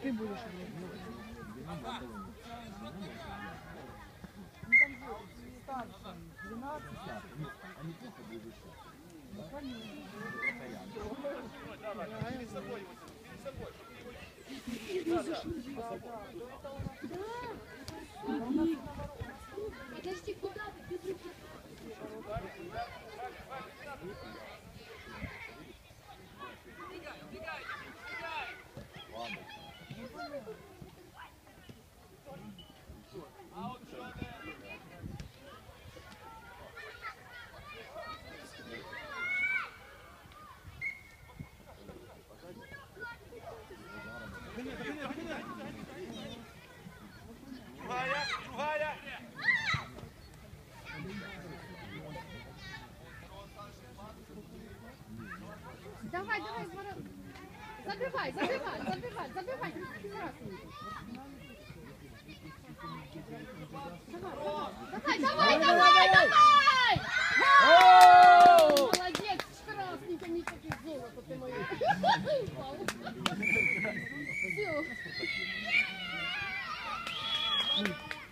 Ты будешь играть. Ну там же старше, 12. Они плохо будут еще. Ну конечно. Подожди, куда ты? Давай, давай, забивай, забивай, забивай, забивай. Давай, давай, давай, давай! Молодец, красненько, не таких золото ты моё. Все.